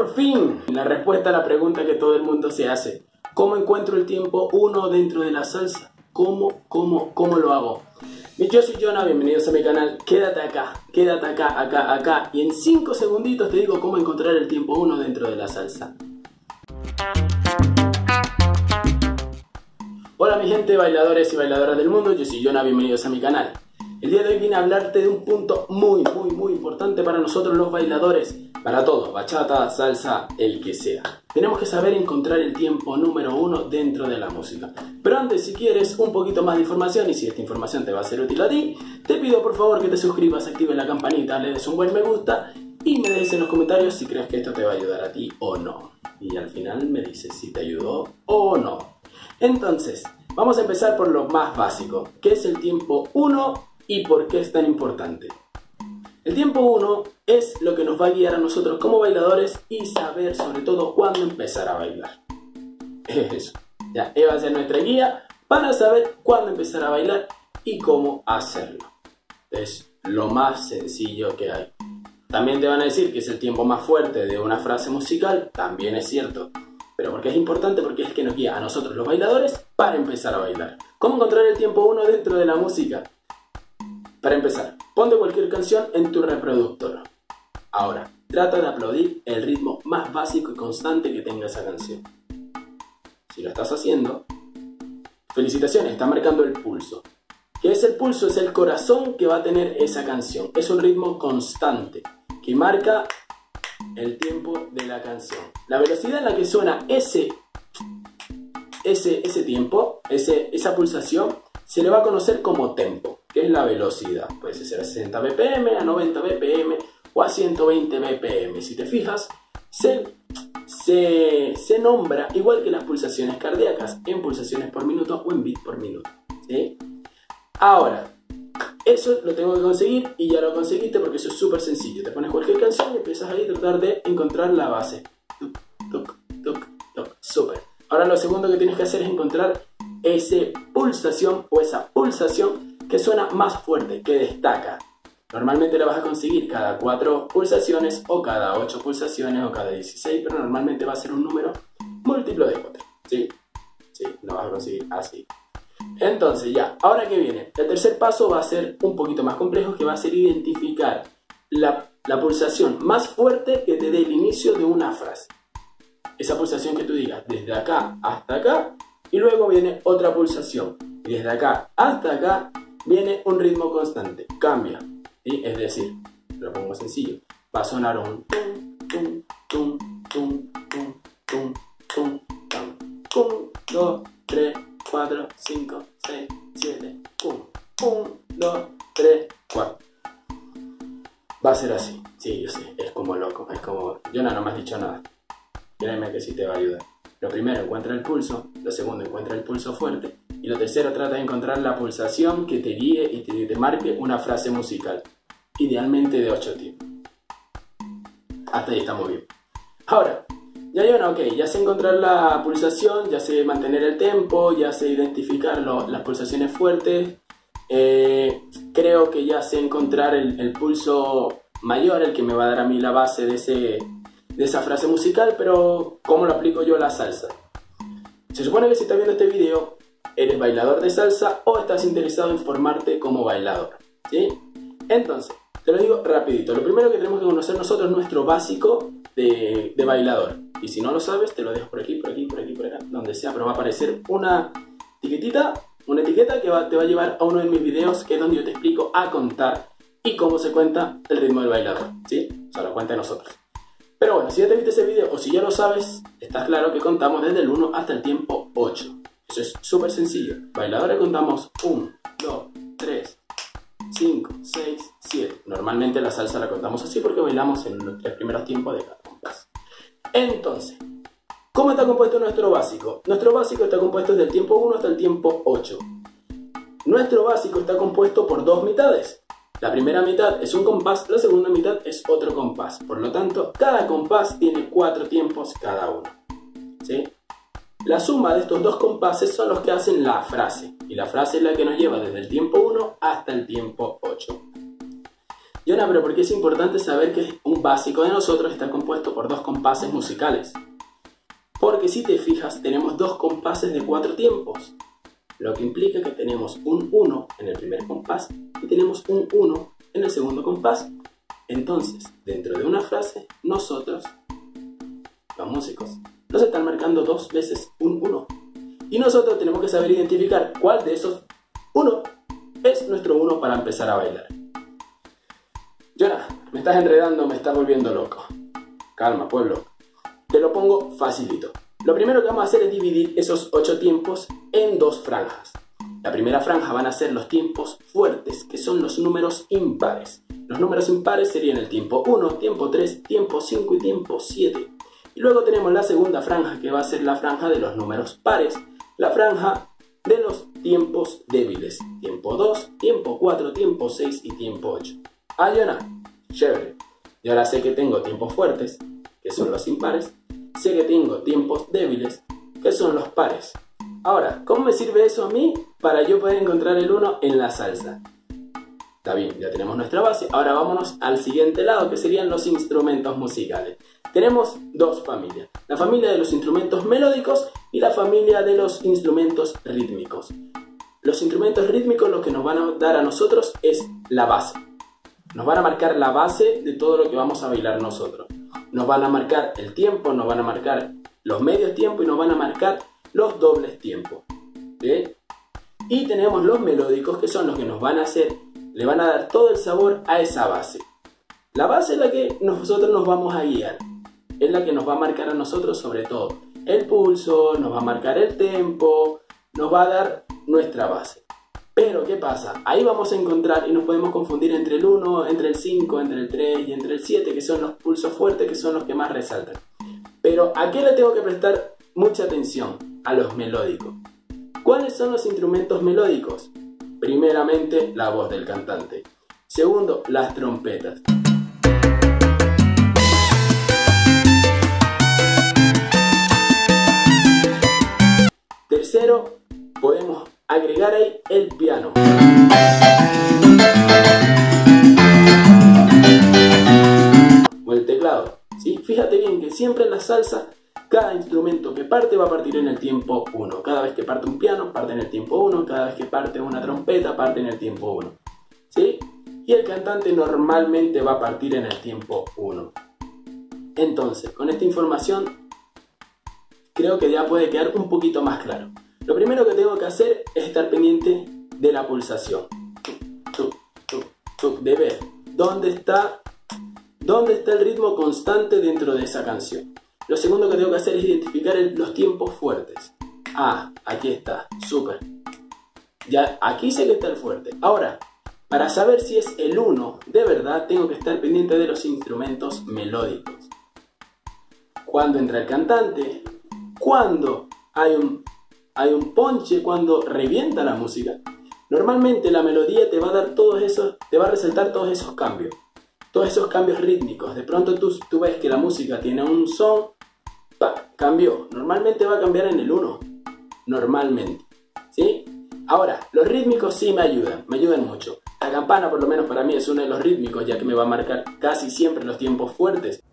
Por fin, la respuesta a la pregunta que todo el mundo se hace. ¿Cómo encuentro el tiempo 1 dentro de la salsa? ¿Cómo lo hago? Yo soy Jonah, bienvenidos a mi canal. Quédate acá. Y en 5 segunditos te digo cómo encontrar el tiempo 1 dentro de la salsa. Hola mi gente, bailadores y bailadoras del mundo, yo soy Jonah, bienvenidos a mi canal. El día de hoy vine a hablarte de un punto muy importante para nosotros los bailadores. Para todo, bachata, salsa, el que sea. Tenemos que saber encontrar el tiempo número 1 dentro de la música. Pero antes, si quieres un poquito más de información y si esta información te va a ser útil a ti, te pido por favor que te suscribas, actives la campanita, le des un buen me gusta y me dejes en los comentarios si crees que esto te va a ayudar a ti o no. Y al final me dices si te ayudó o no. Entonces, vamos a empezar por lo más básico, que es el tiempo 1 y por qué es tan importante. El tiempo 1 es lo que nos va a guiar a nosotros como bailadores y saber sobre todo cuándo empezar a bailar. Eso, ya, esa va a ser nuestra guía para saber cuándo empezar a bailar y cómo hacerlo. Es lo más sencillo que hay. También te van a decir que es el tiempo más fuerte de una frase musical, también es cierto. Pero porque es importante, porque es que nos guía a nosotros los bailadores para empezar a bailar. ¿Cómo encontrar el tiempo 1 dentro de la música? Para empezar, ponte cualquier canción en tu reproductor. Ahora, trata de aplaudir el ritmo más básico y constante que tenga esa canción. Si lo estás haciendo, felicitaciones, está marcando el pulso. ¿Qué es el pulso? Es el corazón que va a tener esa canción. Es un ritmo constante que marca el tiempo de la canción. La velocidad en la que suena ese tiempo, esa pulsación, se le va a conocer como tempo, que es la velocidad. Puede ser a 60 bpm, a 90 bpm o a 120 bpm. Si te fijas, se nombra igual que las pulsaciones cardíacas, en pulsaciones por minuto o en beat por minuto, ¿sí? Ahora, eso lo tengo que conseguir y ya lo conseguiste porque eso es súper sencillo. Te pones cualquier canción y empiezas ahí a tratar de encontrar la base. Tuc, tuc, tuc, tuc. Súper. Ahora lo segundo que tienes que hacer es encontrar esa pulsación que suena más fuerte, que destaca. Normalmente la vas a conseguir cada 4 pulsaciones o cada 8 pulsaciones o cada 16, pero normalmente va a ser un número múltiplo de 4. ¿Sí? Sí, lo vas a conseguir así. Entonces ya, ahora que viene, el tercer paso va a ser un poquito más complejo, que va a ser identificar la pulsación más fuerte que te dé el inicio de una frase. Esa pulsación que tú digas desde acá hasta acá y luego viene otra pulsación. Y desde acá hasta acá viene un ritmo constante, cambia. ¿Sí? Es decir, lo pongo sencillo, va a sonar un tum, tum, tum, tum, tum, tum, tum, tum, 1, 2, 3, 4, 5, 6, 7, 1, 2, 3, 4. Va a ser así, sí, yo sé, es como loco, es como, yo no me has dicho nada. Créeme que sí te va a ayudar. Lo primero, encuentra el pulso. Lo segundo, encuentra el pulso fuerte. Y lo tercero, trata de encontrar la pulsación que te guíe y te marque una frase musical. Idealmente de 8 tiempos. Hasta ahí estamos bien. Ahora, ya sé encontrar la pulsación, ya sé mantener el tempo, ya sé identificar las pulsaciones fuertes. Creo que ya sé encontrar el pulso mayor, el que me va a dar a mí la base de esa frase musical, pero ¿cómo lo aplico yo a la salsa? Se supone que si estás viendo este video, eres bailador de salsa o estás interesado en formarte como bailador, ¿sí? Entonces, te lo digo rapidito. Lo primero que tenemos que conocer nosotros es nuestro básico de bailador. Y si no lo sabes, te lo dejo por aquí, por acá, donde sea, pero va a aparecer una etiqueta que te va a llevar a uno de mis videos, que es donde yo te explico a contar y cómo se cuenta el ritmo del bailador, ¿sí? O sea, lo cuenta de nosotros. Pero bueno, si ya te viste ese video o si ya lo sabes, está claro que contamos desde el 1 hasta el tiempo 8. Eso es súper sencillo. Bailadores contamos 1, 2, 3, 5, 6, 7. Normalmente la salsa la contamos así porque bailamos en los 3 primeros tiempos de cada compás. Entonces, ¿cómo está compuesto nuestro básico? Nuestro básico está compuesto desde el tiempo 1 hasta el tiempo 8. Nuestro básico está compuesto por 2 mitades. La primera mitad es un compás, la segunda mitad es otro compás. Por lo tanto, cada compás tiene 4 tiempos cada uno, ¿sí? La suma de estos 2 compases son los que hacen la frase. Y la frase es la que nos lleva desde el tiempo 1 hasta el tiempo 8. Y Jonah, pero ¿por qué es importante saber que un básico de nosotros está compuesto por 2 compases musicales? Porque si te fijas, tenemos 2 compases de 4 tiempos, lo que implica que tenemos un 1 en el primer compás y tenemos un 1 en el segundo compás. Entonces, dentro de una frase, nosotros, los músicos, nos están marcando 2 veces un 1. Y nosotros tenemos que saber identificar cuál de esos 1 es nuestro 1 para empezar a bailar. Jonah, me estás enredando, me estás volviendo loco. Calma, pueblo. Te lo pongo facilito. Lo primero que vamos a hacer es dividir esos 8 tiempos en 2 franjas. La primera franja van a ser los tiempos fuertes, que son los números impares. Los números impares serían el tiempo 1, tiempo 3, tiempo 5 y tiempo 7. Y luego tenemos la segunda franja, que va a ser la franja de los números pares. La franja de los tiempos débiles. Tiempo 2, tiempo 4, tiempo 6 y tiempo 8. Ah, Jonah, chévere. Y ahora sé que tengo tiempos fuertes, que son los impares. Sé que tengo tiempos débiles, que son los pares. Ahora, ¿cómo me sirve eso a mí para yo poder encontrar el 1 en la salsa? Está bien, ya tenemos nuestra base. Ahora vámonos al siguiente lado, que serían los instrumentos musicales. Tenemos 2 familias. La familia de los instrumentos melódicos y la familia de los instrumentos rítmicos. Los instrumentos rítmicos lo que nos van a dar a nosotros es la base. Nos van a marcar la base de todo lo que vamos a bailar nosotros. Nos van a marcar el tiempo, nos van a marcar los medios tiempos y nos van a marcar los dobles tiempos. ¿Bien? Y tenemos los melódicos, que son los que nos van a hacer, le van a dar todo el sabor a esa base. La base es la que nosotros nos vamos a guiar. Es la que nos va a marcar a nosotros sobre todo. El pulso, nos va a marcar el tempo, nos va a dar nuestra base. Pero, ¿qué pasa? Ahí vamos a encontrar y nos podemos confundir entre el 1, entre el 5, entre el 3 y entre el 7, que son los pulsos fuertes, que son los que más resaltan. Pero, ¿a qué le tengo que prestar mucha atención? A los melódicos. ¿Cuáles son los instrumentos melódicos? Primeramente, la voz del cantante. Segundo, las trompetas. Tercero, podemos agregar ahí el piano. O el teclado. ¿Sí? Fíjate bien que siempre en la salsa, cada instrumento que parte va a partir en el tiempo 1. Cada vez que parte un piano, parte en el tiempo 1. Cada vez que parte una trompeta, parte en el tiempo 1. ¿Sí? Y el cantante normalmente va a partir en el tiempo 1. Entonces, con esta información, creo que ya puede quedar un poquito más claro. Lo primero que tengo que hacer es estar pendiente de la pulsación. De ver dónde está el ritmo constante dentro de esa canción. Lo segundo que tengo que hacer es identificar los tiempos fuertes. Ah, aquí está, súper. Ya, aquí sé que está el fuerte. Ahora, para saber si es el 1, de verdad tengo que estar pendiente de los instrumentos melódicos. Cuando entra el cantante, cuando hay un ponche, cuando revienta la música. Normalmente la melodía te va a dar te va a resaltar todos esos cambios rítmicos. De pronto tú ves que la música tiene un son, cambió. Normalmente va a cambiar en el 1. Normalmente. ¿Sí? Ahora, los rítmicos sí me ayudan mucho. La campana, por lo menos para mí, es uno de los rítmicos, ya que me va a marcar casi siempre los tiempos fuertes.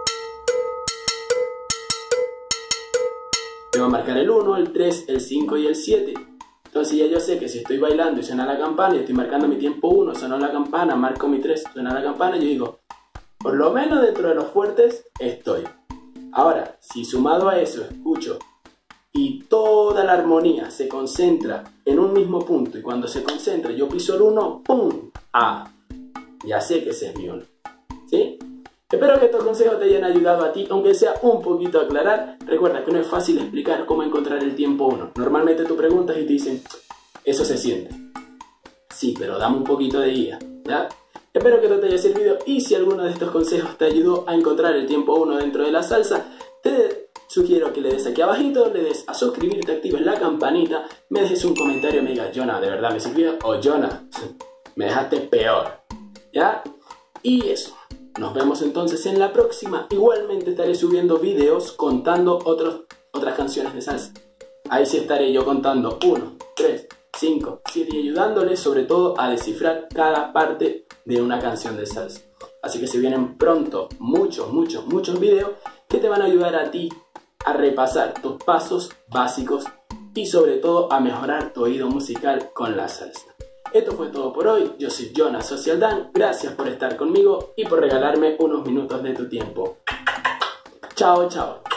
Me va a marcar el 1, el 3, el 5 y el 7. Entonces ya yo sé que si estoy bailando y suena la campana y estoy marcando mi tiempo 1, sonó la campana, marco mi 3, suena la campana, yo digo, por lo menos dentro de los fuertes estoy. Ahora, si sumado a eso escucho y toda la armonía se concentra en un mismo punto y cuando se concentra yo piso el 1, ¡pum! ¡Ah! Ya sé que ese es mi 1. ¿Sí? Espero que estos consejos te hayan ayudado a ti, aunque sea un poquito a aclarar. Recuerda que no es fácil explicar cómo encontrar el tiempo 1. Normalmente tú preguntas y te dicen, eso se siente. Sí, pero dame un poquito de guía, ¿ya? Espero que esto te haya servido y si alguno de estos consejos te ayudó a encontrar el tiempo 1 dentro de la salsa, te sugiero que le des aquí abajito, le des a suscribirte, actives la campanita, me dejes un comentario y me digas, Jonah, ¿de verdad me sirvió? O Jonah, me dejaste peor, ¿ya? Y eso. Nos vemos entonces en la próxima. Igualmente estaré subiendo videos contando otras canciones de salsa. Ahí sí estaré yo contando 1, 3, 5, 7 y ayudándoles sobre todo a descifrar cada parte de una canción de salsa. Así que se vienen pronto muchos videos que te van a ayudar a ti a repasar tus pasos básicos y sobre todo a mejorar tu oído musical con la salsa. Esto fue todo por hoy. Yo soy Jonas Social Dan. Gracias por estar conmigo y por regalarme unos minutos de tu tiempo. Chao, chao.